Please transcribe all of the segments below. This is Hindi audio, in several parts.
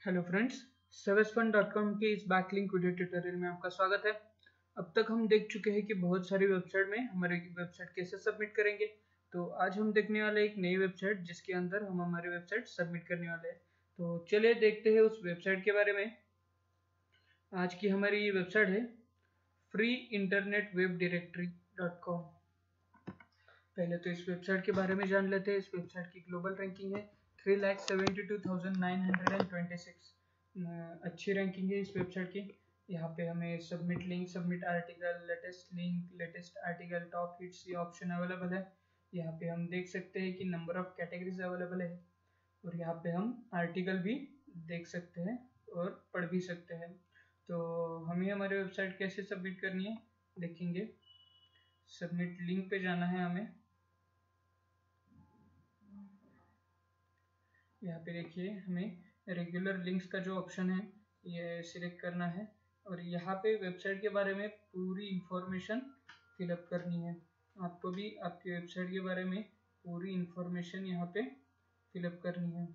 हेलो फ्रेंड्स, servicefund.com के इस बैकलिंक वीडियो ट्यूटोरियल में आपका स्वागत है। अब तक हम देख चुके हैं कि बहुत सारी वेबसाइट में हमारी वेबसाइट कैसे सबमिट करेंगे। तो आज हम देखने वाले एक नई वेबसाइट जिसके अंदर हम हमारी वेबसाइट सबमिट करने वाले हैं। तो चलिए देखते हैं उस वेबसाइट के बारे में। आज की हमारी वेबसाइट है freeinternetwebdirectory.com। पहले तो इस वेबसाइट के बारे में जान लेते हैं। इस वेबसाइट की ग्लोबल रैंकिंग है 3,72,926। अच्छी रैंकिंग है इस वेबसाइट की। यहाँ पे हमें submit link, submit article, latest link, latest article, top hits ये ऑप्शन अवेलेबल है। यहाँ पे हम देख सकते हैं कि नंबर ऑफ कैटेगरीज अवेलेबल है और यहाँ पे हम आर्टिकल भी देख सकते हैं और पढ़ भी सकते हैं। तो हमें हमारी वेबसाइट कैसे सबमिट करनी है देखेंगे। सबमिट लिंक पे जाना है हमें। यहाँ पे देखिए हमें रेगुलर लिंक्स का जो ऑप्शन है ये सिलेक्ट करना है और यहाँ पे वेबसाइट के बारे में पूरी इंफॉर्मेशन फिलअप करनी है। आपको भी आपकी वेबसाइट के बारे में पूरी इंफॉर्मेशन यहाँ पे फिलअप करनी है,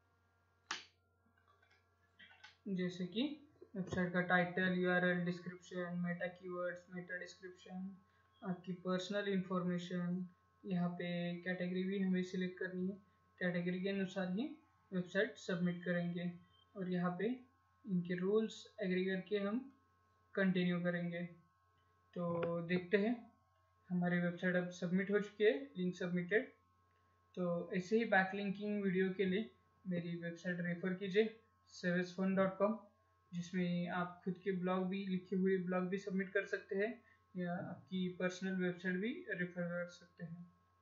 जैसे कि वेबसाइट का title, URL, description, meta keywords, meta description, आपकी पर्सनल इंफॉर्मेशन। यहाँ पे कैटेगरी भी हमें सिलेक्ट करनी है। कैटेगरी के अनुसार ही वेबसाइट सबमिट करेंगे और यहाँ पे इनके रूल्स एग्री करके हम कंटिन्यू करेंगे। तो देखते हैं हमारी वेबसाइट अब सबमिट हो चुकी है, लिंक सबमिटेड। तो ऐसे ही बैकलिंकिंग वीडियो के लिए मेरी वेबसाइट रेफर कीजिए servicefund.com, जिसमें आप खुद के ब्लॉग भी, लिखे हुए ब्लॉग भी सबमिट कर सकते हैं या आपकी पर्सनल वेबसाइट भी रेफर कर सकते हैं।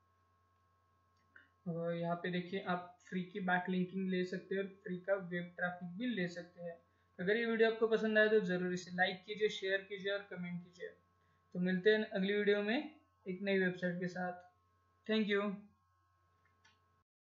और यहाँ पे देखिए आप फ्री की बैकलिंकिंग ले सकते हैं और फ्री का वेब ट्रैफिक भी ले सकते हैं। अगर ये वीडियो आपको पसंद आए तो ज़रूर इसे लाइक कीजिए, शेयर कीजिए और कमेंट कीजिए। तो मिलते हैं अगली वीडियो में एक नई वेबसाइट के साथ। Thank you.